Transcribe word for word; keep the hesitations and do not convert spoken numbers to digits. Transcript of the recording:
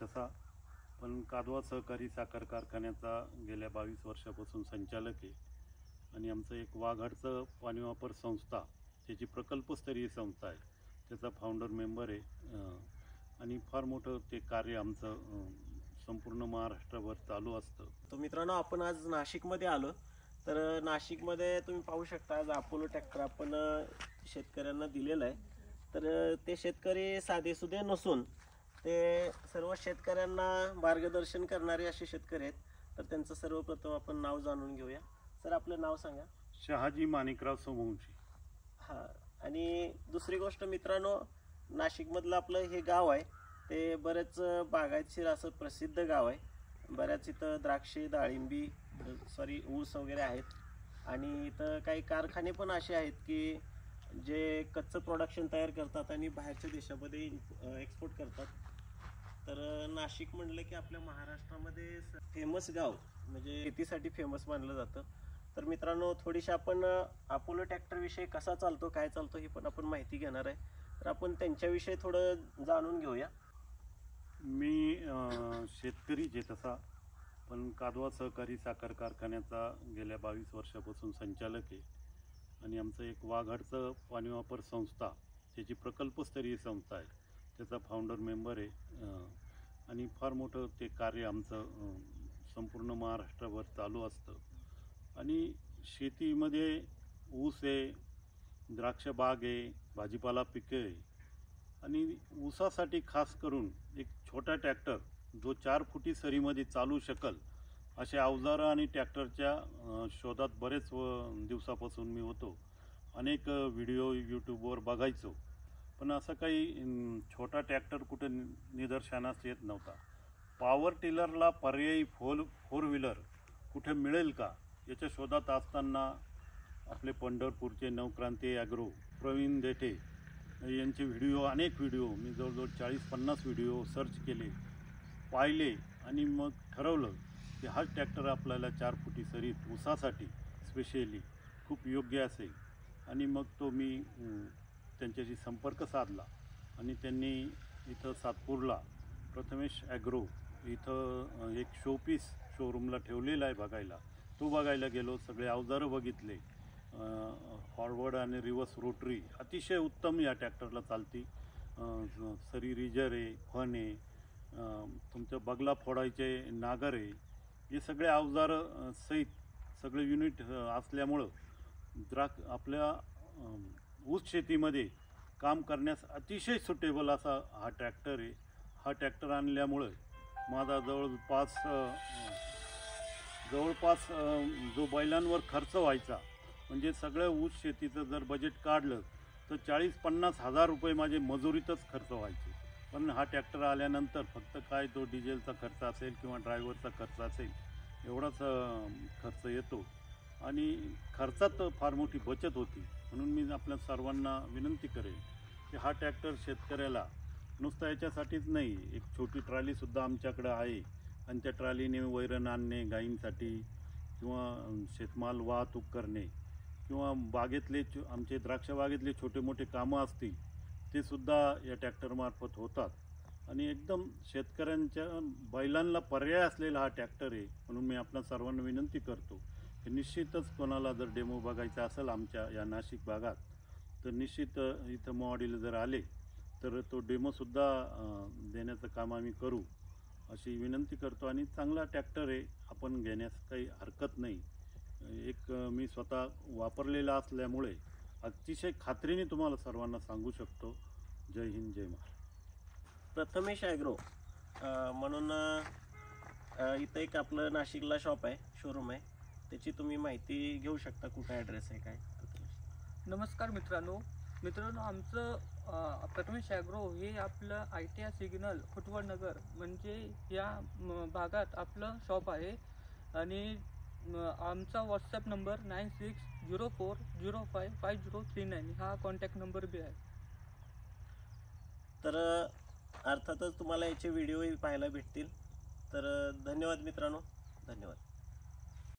तसा, पण कादवा सहकारी साखर कारखान्याचा गेल्या बावीस वर्षापासून संचालक आहे आणि आमचं एक वाघाडचं पाणी वापर संस्था, त्याची प्रकल्पस्तरीय संस्था आहे, त्याचा फाउंडर मेंबर आहे आणि फार मोठं ते कार्य आमचं संपूर्ण महाराष्ट्रभर चालू असतं. तो मित्रांनो, आपण आज नाशिकमध्ये आलो. तर नाशिकमध्ये तुम्ही पाहू शकता, आज अपोलो ट्रॅक्टर आपण शेतकऱ्यांना दिलेलं आहे. तर ते शेतकरी साधेसुधे नसून ते सर्व शेतकऱ्यांना मार्गदर्शन करणारे असे शेतकरी आहेत. तर त्यांचं सर्वप्रथम आपण नाव जाणून घेऊया. सर, आपलं नाव सांगा. शहाजी माणिकराव सोमवंशी. हां, आणि दुसरी गोष्ट मित्रांनो, नाशिकमधलं आपलं हे गाव आहे, ते बरेच बागायतशीर असं प्रसिद्ध गाव आहे. बऱ्याच इथं द्राक्षे, डाळिंबी, सॉरी ऊस वगैरे आहेत आणि इथं काही कारखाने पण असे आहेत की जे कच्चं प्रोडक्शन तयार करतात आणि बाहेरच्या देशामध्ये एक्सपोर्ट करतात. तर नाशिक म्हटलं की आपल्या महाराष्ट्रामध्ये फेमस गाव म्हणजे शेतीसाठी फेमस मानलं जातं. तर मित्रांनो, थोडीशी आपण अपोलो ट्रॅक्टरविषयी कसा चालतो, काय चालतो ही पण आपण माहिती घेणार आहे. तर आपण त्यांच्याविषयी थोडं जाणून घेऊया. मी शेतकरीच आहे तसा, पण कादवा सहकारी साखर कारखान्याचा गेल्या बावीस वर्षापासून संचालक आहे आणि आमचं एक वाघाडचं पाणी वापर संस्था, त्याची प्रकल्पस्तरीय संस्था आहे, त्याचा फाउंडर मेंबर आहे आणि फार मोठं ते कार्य आमचं संपूर्ण महाराष्ट्रभर चालू असतं. आणि शेतीमध्ये ऊस आहे, द्राक्ष बाग आहे, भाजीपाला पिके आहे आणि ऊसासाठी खास करून एक छोटा ट्रॅक्टर जो चार फुटी सरीमध्ये चालू शकल असे अवजारं आणि ट्रॅक्टरच्या शोधात बरेच दिवसापासून मी होतो. अनेक व्हिडिओ यूट्यूबवर बघायचो, पण असं काही छोटा ट्रॅक्टर कुठे निदर्शनास येत नव्हता. पॉवर टिलरला पर्यायी फोर फोर व्हीलर कुठे मिळेल का याच्या शोधात असताना आपले पंढरपूरचे नवक्रांती ॲग्रो प्रवीण देठे यांचे व्हिडिओ, अनेक व्हिडिओ मी जवळजवळ चाळीस पन्नास व्हिडिओ सर्च केले, पाहिले आणि मग ठरवलं की हा ट्रॅक्टर आपल्याला चार फुटी सरीत ऊसासाठी स्पेशली खूप योग्य असेल. आणि मग तो मी त्यांच्याशी संपर्क साधला आणि त्यांनी इथं सातपूरला प्रथमेश ॲग्रो इथं एक शोपीस शोरूमला ठेवलेला आहे बघायला. तो बघायला गेलो, सगळे अवजारं बघितले. फॉरवर्ड आणि रिव्हर्स रोटरी अतिशय उत्तम या ट्रॅक्टरला चालती. सरी रिजर आहे, फन आहे, तुमचं बगला फोडायचे नागर आहे, हे सगळे अवजारं सहित सगळे युनिट असल्यामुळं द्राक आपल्या ऊस शेतीमध्ये काम करण्यास अतिशय सुटेबल असा हा ट्रॅक्टर आहे. हा ट्रॅक्टर आणल्यामुळं माझा जवळपास जवळपास जो बैलांवर खर्च व्हायचा, म्हणजे सगळं ऊस शेतीचं जर बजेट काढलं तर चाळीस पन्नास हजार रुपये माझे मजुरीतच खर्च व्हायचे. पण हा ट्रॅक्टर आल्यानंतर फक्त काय तो डिझेलचा खर्च असेल किंवा ड्रायव्हरचा खर्च असेल एवढाच खर्च येतो आणि खर्चात फार मोठी बचत होती. म्हणून मी आपल्या सर्वांना विनंती करेन की हा ट्रॅक्टर शेतकऱ्याला नुसतं याच्यासाठीच नाही, एक छोटी ट्रॉलीसुद्धा आमच्याकडं आहे आणि त्या ट्रॉलीने वैरण आणणे गायींसाठी किंवा शेतमाल वाहतूक करणे किंवा बागेतले आमचे द्राक्ष बागेतले छोटे मोठे कामं असतील ते सुद्धा या ट्रॅक्टरमार्फत होतात आणि एकदम शेतकऱ्यांच्या बैलांना पर्याय असलेला हा ट्रॅक्टर आहे. म्हणून मी आपल्या सर्वांना विनंती करतो की निश्चितच कोणाला जर डेमो बघायचा असेल आमच्या या नाशिक भागात तर निश्चित इथं मॉडील जर आले तर तो डेमोसुद्धा देण्याचं काम आम्ही करू अशी विनंती करतो. आणि चांगला ट्रॅक्टर आहे, आपण घेण्यास काही हरकत नाही. एक मी स्वतः वापरलेला असल्यामुळे अतिशय खात्रीने तुम्हाला सर्वांना सांगू शकतो. जय हिंद, जय महाराष्ट्र. प्रथमेश ॲग्रो म्हणून इथं एक आपलं नाशिकला शॉप आहे, शोरूम आहे, त्याची तुम्ही माहिती घेऊ शकता. कुठं ॲड्रेस आहे काय? नमस्कार मित्रांनो मित्रांनो आमचं प्रथमेश ॲग्रो हे आपलं आय टी आय सिग्नल फुटवड नगर म्हणजे या भागात आपलं शॉप आहे आणि आमचा WhatsApp number nine six zero four zero five five zero three nine हा कॉन्टॅक्ट नंबर बी आहे. तर अर्थातच तुम्हाला याचे व्हिडिओही पाहायला भेटतील. तर धन्यवाद मित्रांनो, धन्यवाद.